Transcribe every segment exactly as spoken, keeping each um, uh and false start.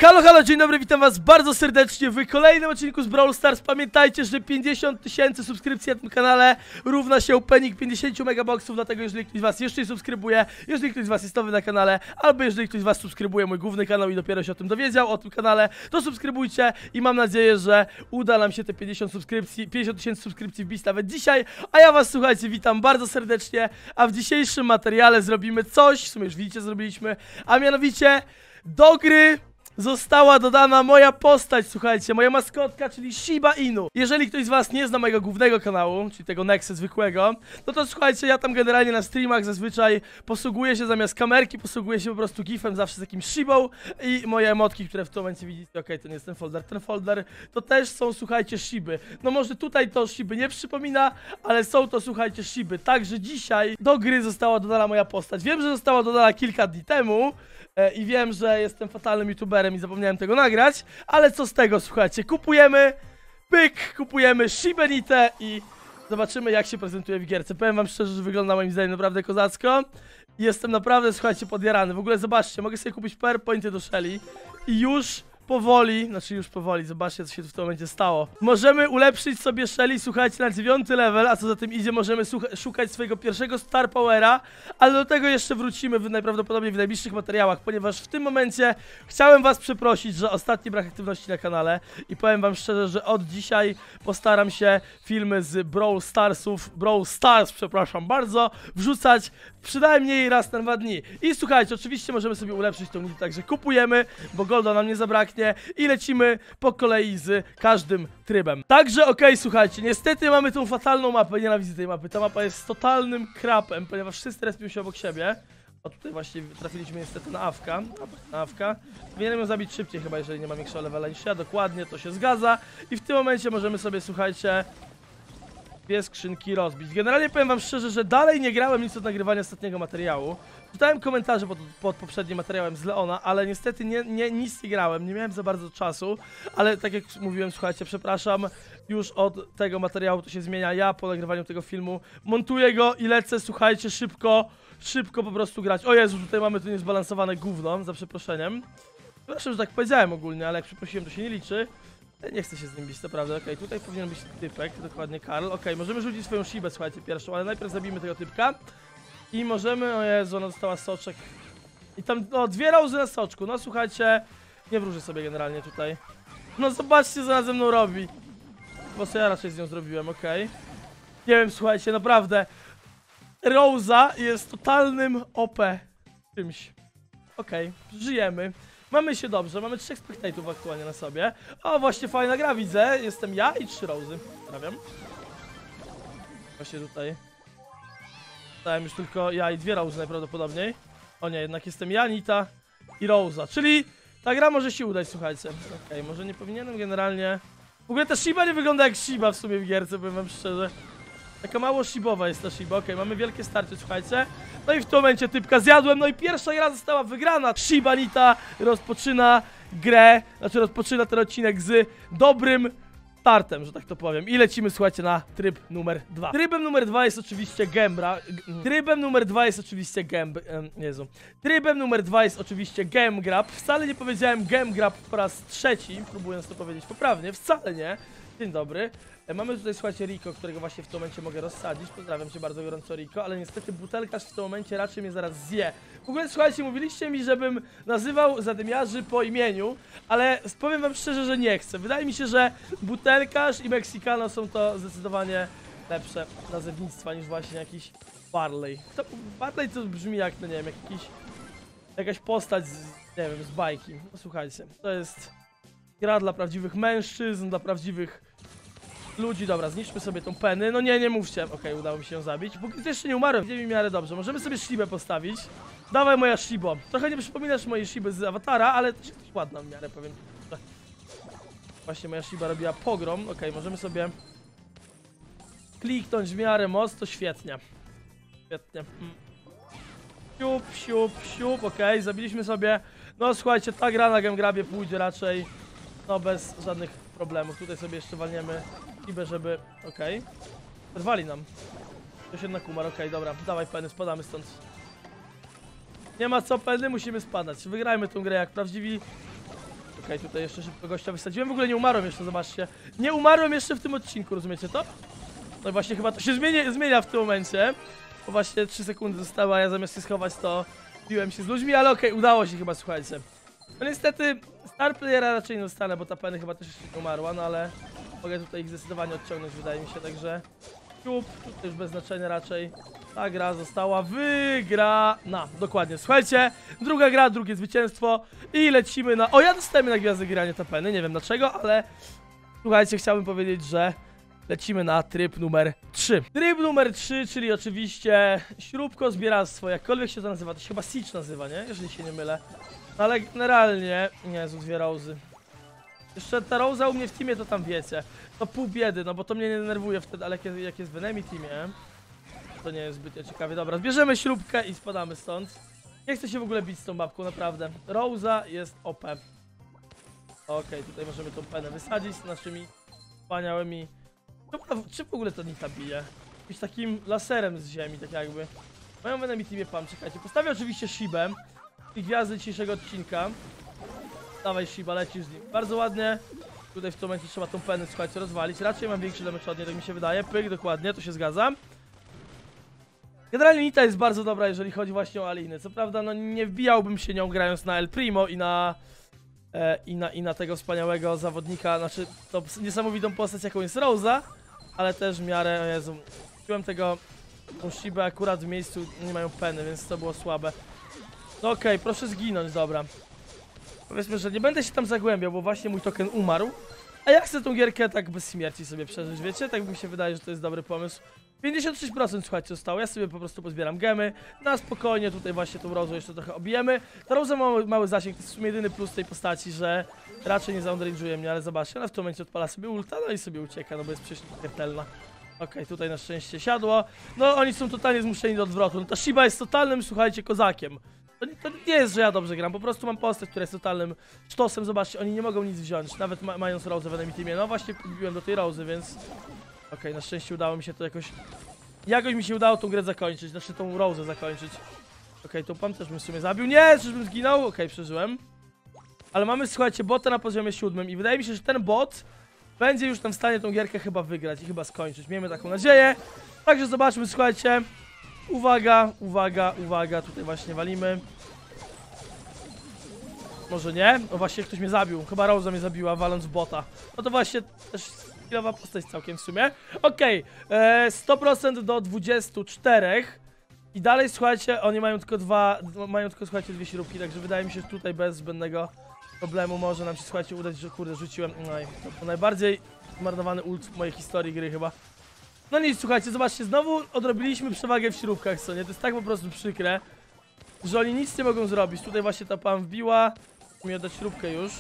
Halo, halo, dzień dobry, witam was bardzo serdecznie w kolejnym odcinku z Brawl Stars. Pamiętajcie, że pięćdziesiąt tysięcy subskrypcji na tym kanale równa się opening pięćdziesiąt megaboxów, dlatego jeżeli ktoś z was jeszcze nie subskrybuje, jeżeli ktoś z was jest nowy na kanale, albo jeżeli ktoś z was subskrybuje mój główny kanał i dopiero się o tym dowiedział, o tym kanale, to subskrybujcie i mam nadzieję, że uda nam się te pięćdziesiąt subskrypcji, pięćdziesiąt tysięcy subskrypcji wbić nawet dzisiaj. A ja was, słuchajcie, witam bardzo serdecznie, a w dzisiejszym materiale zrobimy coś, w sumie już widzicie, zrobiliśmy, a mianowicie do gry została dodana moja postać, słuchajcie, moja maskotka, czyli Shiba Inu. Jeżeli ktoś z was nie zna mojego głównego kanału, czyli tego Nexy zwykłego, no to słuchajcie, ja tam generalnie na streamach zazwyczaj posługuję się zamiast kamerki, posługuję się po prostu gifem zawsze z jakimś Shibą i moje emotki, które w tym momencie widzicie, okej, okay, to nie jest ten folder, ten folder, to też są, słuchajcie, Shiby. No może tutaj to Shiby nie przypomina, ale są to, słuchajcie, Shiby. Także dzisiaj do gry została dodana moja postać. Wiem, że została dodana kilka dni temu, i wiem, że jestem fatalnym youtuberem i zapomniałem tego nagrać, ale co z tego, słuchajcie, kupujemy, pyk, kupujemy Shibenitę i zobaczymy, jak się prezentuje w gierce. Powiem wam szczerze, że wygląda moim zdaniem naprawdę kozacko. Jestem naprawdę, słuchajcie, podjarany. W ogóle zobaczcie, mogę sobie kupić powerpointy do Shelly i już powoli, znaczy już powoli, zobaczcie, co się tu w tym momencie stało. Możemy ulepszyć sobie Shelly, słuchajcie, na dziewiąty level, a co za tym idzie, możemy szukać swojego pierwszego Star Powera, ale do tego jeszcze wrócimy w, najprawdopodobniej w najbliższych materiałach, ponieważ w tym momencie chciałem was przeprosić, że ostatni brak aktywności na kanale i powiem wam szczerze, że od dzisiaj postaram się filmy z Brawl Starsów, Brawl Stars, przepraszam bardzo, wrzucać przynajmniej raz na dwa dni. I słuchajcie, oczywiście możemy sobie ulepszyć tą nitę, także kupujemy, bo golda nam nie zabraknie i lecimy po kolei z każdym trybem. Także okej, okay, słuchajcie, niestety mamy tą fatalną mapę, nienawidzę tej mapy, ta mapa jest totalnym krapem, ponieważ wszyscy respią się obok siebie. O, tutaj właśnie trafiliśmy niestety na awka, na awka. Powinienem ją zabić szybciej chyba, jeżeli nie mam większego levela niż ja, dokładnie, to się zgadza. I w tym momencie możemy sobie, słuchajcie, dwie skrzynki rozbić. Generalnie powiem wam szczerze, że dalej nie grałem nic od nagrywania ostatniego materiału. Czytałem komentarze pod, pod poprzednim materiałem z Leona, ale niestety nie, nie, nic nie grałem, nie miałem za bardzo czasu. Ale tak jak mówiłem, słuchajcie, przepraszam, już od tego materiału to się zmienia. Ja po nagrywaniu tego filmu montuję go i lecę, słuchajcie, szybko, szybko po prostu grać. O Jezu, tutaj mamy tu niezbalansowane gówno, za przeproszeniem. Przepraszam, że tak powiedziałem ogólnie, ale jak przeprosiłem, to się nie liczy. Nie chcę się z nim bić, naprawdę, okej, okay, tutaj powinien być typek, dokładnie Karl, okej, okay, możemy rzucić swoją Shibę, słuchajcie, pierwszą, ale najpierw zabijmy tego typka. I możemy, o Jezu, ona dostała soczek. I tam, no, dwie rozy na soczku, no słuchajcie, nie wróżę sobie generalnie tutaj. No zobaczcie, co ona ze mną robi. Bo co ja raczej z nią zrobiłem, okej. Okay. Nie wiem, słuchajcie, naprawdę. Rosa jest totalnym O P czymś. Okej, okay, żyjemy. Mamy się dobrze, mamy trzech spectatów aktualnie na sobie. O, właśnie fajna gra, widzę. Jestem ja i trzy Rozy. Pozdrawiam. Właśnie tutaj. Dałem już tylko ja i dwie Rozy najprawdopodobniej. O nie, jednak jestem ja, Nita i Rosa. Czyli ta gra może się udać, słuchajcie. Okej, okay, może nie powinienem generalnie... W ogóle ta Shiba nie wygląda jak Shiba w sumie w gierce, powiem wam szczerze. Taka mało shibowa jest ta Shiba, okej, okay, mamy wielkie starcie, słuchajcie. No i w tym momencie typka zjadłem, no i pierwsza gra została wygrana. Shiba Nita rozpoczyna grę, znaczy rozpoczyna ten odcinek z dobrym startem, że tak to powiem. I lecimy, słuchajcie, na tryb numer dwa. Trybem numer dwa jest oczywiście Gembra. Trybem numer dwa jest oczywiście Gemb... Jezu. Trybem numer dwa jest oczywiście Gem Grab. Wcale nie powiedziałem Gem Grab po raz trzeci, próbując to powiedzieć poprawnie. Wcale nie. Dzień dobry. Mamy tutaj, słuchajcie, Rico, którego właśnie w tym momencie mogę rozsadzić. Pozdrawiam cię bardzo gorąco, Rico, ale niestety butelkarz w tym momencie raczej mnie zaraz zje. W ogóle, słuchajcie, mówiliście mi, żebym nazywał zadymiarzy po imieniu, ale powiem wam szczerze, że nie chcę. Wydaje mi się, że butelkarz i Mexicano są to zdecydowanie lepsze nazewnictwa niż właśnie jakiś Barley. To, Barley to brzmi jak, no nie wiem, jak jakiś, jakaś postać z, nie wiem, z bajki. No słuchajcie, to jest gra dla prawdziwych mężczyzn, dla prawdziwych ludzi. Dobra, zniszczmy sobie tą Penny. No nie, nie mówcie. Okej, okay, udało mi się ją zabić. Póki jeszcze nie umarłem, idzie mi w miarę dobrze. Możemy sobie Shibę postawić. Dawaj, moja Shibo. Trochę nie przypominasz mojej Shiby z Awatara, ale też jest ładna w miarę, powiem. Właśnie moja Shiba robiła pogrom. Okej, okay, możemy sobie kliknąć w miarę mocno. Świetnie. Świetnie. Siup, siup, siup. Okej, okay, zabiliśmy sobie. No słuchajcie, ta gra na Gemgrabie pójdzie raczej no bez żadnych problemów. Tutaj sobie jeszcze walniemy Shibę, żeby... Okej. Okay. Zerwali nam. Ktoś jednak umarł. Okej, okay, dobra. Dawaj, Penny, spadamy stąd. Nie ma co, Penny, musimy spadać. Wygrajmy tę grę jak prawdziwi Okej, tutaj jeszcze szybko gościa wysadziłem, w ogóle nie umarłem jeszcze, zobaczcie. Nie umarłem jeszcze w tym odcinku, rozumiecie to? No i właśnie chyba to się zmienia, zmienia w tym momencie. Bo właśnie trzy sekundy zostały, a ja zamiast się schować to biłem się z ludźmi, ale okej, udało się chyba, słuchajcie. No niestety star playera raczej nie dostanę, bo ta Penny chyba też jeszcze nie umarła, no ale mogę tutaj ich zdecydowanie odciągnąć, wydaje mi się, także Cube, tutaj już bez znaczenia raczej. Ta gra została wygrana. Dokładnie, słuchajcie, druga gra, drugie zwycięstwo i lecimy na... O, ja dostałem na gwiazdę grania ta Penny, nie wiem dlaczego, ale słuchajcie, chciałbym powiedzieć, że lecimy na tryb numer trzy. Tryb numer trzy, czyli oczywiście śrubko zbieractwo, jakkolwiek się to nazywa, to się chyba Siege nazywa, nie? Jeżeli się nie mylę. No ale generalnie... Jezu, dwie rozy. Jeszcze ta roza u mnie w teamie to tam wiecie. To pół biedy, no bo to mnie nie denerwuje wtedy, ale jak, jak jest w enemy teamie, to nie jest zbyt ciekawie. Dobra, zbierzemy śrubkę i spadamy stąd. Nie chcę się w ogóle bić z tą babką, naprawdę. Roza jest O P. Okej, okay, tutaj możemy tą penę wysadzić z naszymi wspaniałymi... Czy w ogóle to Nita bije? Jakimś takim laserem z ziemi, tak jakby. Mają w enemy teamie pam, czekajcie. Postawię oczywiście Shibę. I gwiazdy dzisiejszego odcinka. Dawaj Shiba, lecisz z nim. Bardzo ładnie. Tutaj w tym momencie trzeba tą penę, słuchajcie, rozwalić. Raczej mam większy damage od niej, tak mi się wydaje. Pyk, dokładnie, to się zgadzam. Generalnie Nita jest bardzo dobra, jeżeli chodzi właśnie o Aliny. Co prawda, no nie wbijałbym się nią grając na El Primo i na... E, i, na i na tego wspaniałego zawodnika, znaczy tą niesamowitą postać, jaką jest Rosa. Ale też w miarę, o Jezu, wziąłem tego, tą Shibę akurat w miejscu, nie mają peny, więc to było słabe. No okej, okay, proszę zginąć, dobra. Powiedzmy, że nie będę się tam zagłębiał, bo właśnie mój token umarł. A ja chcę tą gierkę tak bez śmierci sobie przeżyć, wiecie? Tak mi się wydaje, że to jest dobry pomysł. pięćdziesiąt sześć procent, słuchajcie, zostało. Ja sobie po prostu pozbieram gemy. Na spokojnie tutaj właśnie tą Rozą jeszcze trochę obijemy. Ta Roza ma mały, mały zasięg, to jest w sumie jedyny plus tej postaci, że raczej nie zaundrage'uje mnie, ale zobaczcie, ona w tym momencie odpala sobie ulta, no i sobie ucieka, no bo jest przecież śmiertelna. Okej, okay, tutaj na szczęście siadło. No oni są totalnie zmuszeni do odwrotu. No ta Shiba jest totalnym, słuchajcie, kozakiem. To nie, to nie jest, że ja dobrze gram, po prostu mam postać, która jest totalnym sztosem, zobaczcie, oni nie mogą nic wziąć, nawet ma mając Rozę w enemy teamie. No właśnie podbiłem do tej Rozy, więc... Okej, okay, na szczęście udało mi się to jakoś... Jakoś mi się udało tą grę zakończyć, znaczy tą Rozę zakończyć. Okej, okay, tą pan też bym w sumie zabił. Nie, czyżbym zginął? Okej, okay, przeżyłem. Ale mamy, słuchajcie, bota na poziomie siódmym i wydaje mi się, że ten bot będzie już tam w stanie tą gierkę chyba wygrać i chyba skończyć. Miejmy taką nadzieję. Także zobaczmy, słuchajcie. Uwaga, uwaga, uwaga, tutaj właśnie walimy. Może nie? O właśnie ktoś mnie zabił, chyba Rosa mnie zabiła waląc w bota. No to właśnie też skillowa postać całkiem w sumie. Okej, okay, sto procent do dwudziestu czterech. I dalej słuchajcie, oni mają tylko dwa, mają tylko słuchajcie dwie śrubki, także wydaje mi się, że tutaj bez zbędnego problemu może nam się słuchajcie udać, że kurde rzuciłem. No i to, to najbardziej zmarnowany ult w mojej historii gry chyba. No nic, słuchajcie, zobaczcie, znowu odrobiliśmy przewagę w śrubkach, co nie? To jest tak po prostu przykre, że oni nic nie mogą zrobić. Tutaj właśnie ta pan wbiła. Mi oddać śrubkę już.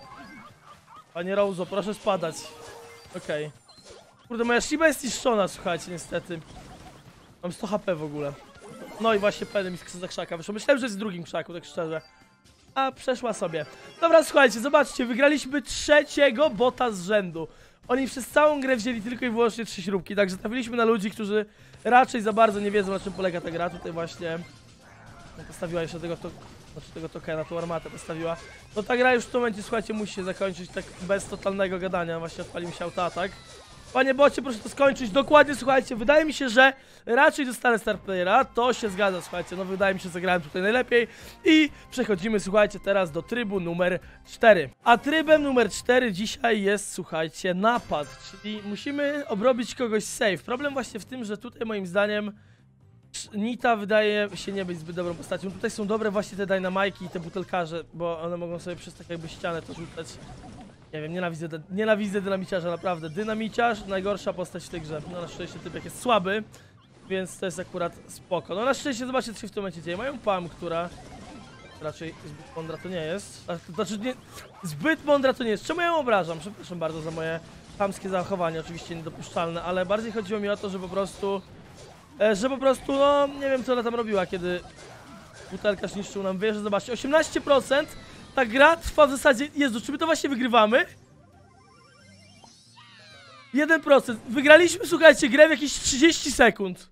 Panie Rozo, proszę spadać. Okej. Okay. Kurde, moja Shiba jest niszczona, słuchajcie, niestety. Mam sto H P w ogóle. No i właśnie Penny mi z krzaka wyszło. Myślałem, że jest w drugim krzaku, tak szczerze. A przeszła sobie. Dobra, słuchajcie, zobaczcie, wygraliśmy trzeciego bota z rzędu. Oni przez całą grę wzięli tylko i wyłącznie trzy śrubki, także trafiliśmy na ludzi, którzy raczej za bardzo nie wiedzą, na czym polega ta gra. Tutaj właśnie postawiła jeszcze tego, to, znaczy tego tokena, tą armatę postawiła. No ta gra już w tym momencie, słuchajcie, musi się zakończyć tak bez totalnego gadania. Właśnie odpalił mi się autoatak. Panie bocie, proszę to skończyć. Dokładnie, słuchajcie, wydaje mi się, że raczej dostanę star playera. To się zgadza, słuchajcie, no wydaje mi się, że zagrałem tutaj najlepiej. I przechodzimy, słuchajcie, teraz do trybu numer cztery. A trybem numer cztery dzisiaj jest, słuchajcie, napad. Czyli musimy obrobić kogoś safe. Problem właśnie w tym, że tutaj moim zdaniem Nita wydaje się nie być zbyt dobrą postacią. Tutaj są dobre właśnie te dynamajki i te butelkarze, bo one mogą sobie przez tak jakby ścianę to rzucać. Nie wiem, nienawidzę, nienawidzę dynamiciarza, naprawdę. Dynamiciarz, najgorsza postać w tej grze. No na szczęście typek jest słaby, więc to jest akurat spoko. No na szczęście zobaczcie, co się w tym momencie dzieje. Mają Pam, która raczej zbyt mądra to nie jest. To znaczy nie, zbyt mądra to nie jest. Czemu ja ją obrażam? Przepraszam bardzo za moje chamskie zachowanie, oczywiście niedopuszczalne, ale bardziej chodziło mi o to, że po prostu... Że po prostu, no, nie wiem co ona tam robiła, kiedy butelkarz niszczył nam wieżę. Zobaczcie, osiemnaście procent. Ta gra trwa w zasadzie... Jezu, czy my to właśnie wygrywamy? jeden procent. Wygraliśmy, słuchajcie, grę w jakieś trzydzieści sekund.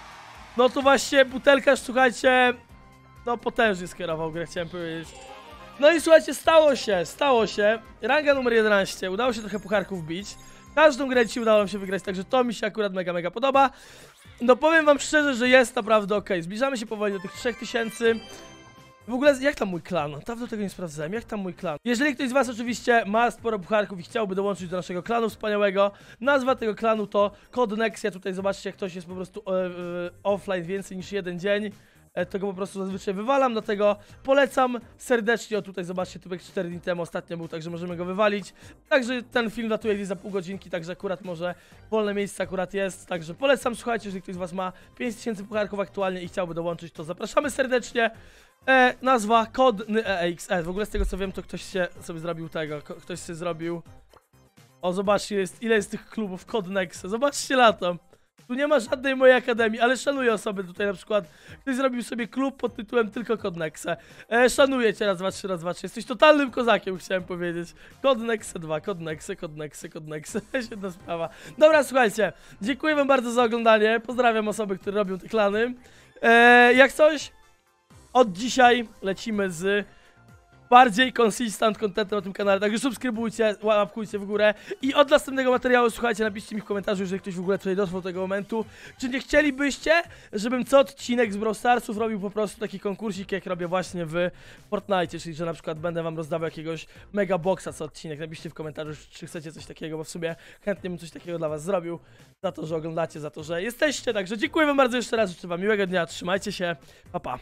No to właśnie butelkarz, słuchajcie, no potężnie skierował grę, chciałem powiedzieć. No i słuchajcie, stało się, stało się. Ranga numer jedenaście, udało się trochę pucharków bić. Każdą grę ci udało nam się wygrać, także to mi się akurat mega, mega podoba. No powiem wam szczerze, że jest naprawdę ok. Zbliżamy się powoli do tych trzech tysięcy. W ogóle, jak tam mój klan? Dawno tego nie sprawdzałem, jak tam mój klan? Jeżeli ktoś z was oczywiście ma sporo pucharków i chciałby dołączyć do naszego klanu wspaniałego, nazwa tego klanu to Kod Nexia. Tutaj zobaczcie, jak ktoś jest po prostu e, e, offline więcej niż jeden dzień. To go po prostu zazwyczaj wywalam, dlatego polecam serdecznie. O, tutaj zobaczcie, typek cztery dni temu ostatnio był, także możemy go wywalić. Także ten film latuje gdzieś za pół godzinki, także akurat może wolne miejsce akurat jest. Także polecam, słuchajcie, jeżeli ktoś z was ma pięć tysięcy pucharków aktualnie i chciałby dołączyć, to zapraszamy serdecznie. E, nazwa Kod N E X E. W ogóle z tego co wiem, to ktoś się sobie zrobił tego, ktoś się zrobił. O, zobaczcie, jest, ile jest tych klubów Kod Nexe. Zobaczcie lato. Tu nie ma żadnej mojej akademii, ale szanuję osoby tutaj, na przykład ktoś zrobił sobie klub pod tytułem tylko Kod Nexe. E, szanuję cię, raz, dwa, trzy, raz, dwa, trzy. Jesteś totalnym kozakiem, chciałem powiedzieć. Kod Nexe dwa, Kod Nexe, Kod Nexe, Kod Nexe. Świetna sprawa. Dobra, słuchajcie, dziękuję wam bardzo za oglądanie. Pozdrawiam osoby, które robią te klany. E, jak coś, od dzisiaj lecimy z bardziej consistent contentem na tym kanale, także subskrybujcie, łapkujcie w górę i od następnego materiału, słuchajcie, napiszcie mi w komentarzu, jeżeli ktoś w ogóle tutaj dotrwał do tego momentu, czy nie chcielibyście, żebym co odcinek z Brawl Starsów robił po prostu taki konkursik, jak robię właśnie w Fortnite, czyli że na przykład będę wam rozdawał jakiegoś mega boxa co odcinek. Napiszcie w komentarzu, czy chcecie coś takiego, bo w sumie chętnie bym coś takiego dla was zrobił, za to, że oglądacie, za to, że jesteście, także dziękuję wam bardzo jeszcze raz, życzę wam miłego dnia, trzymajcie się, pa pa.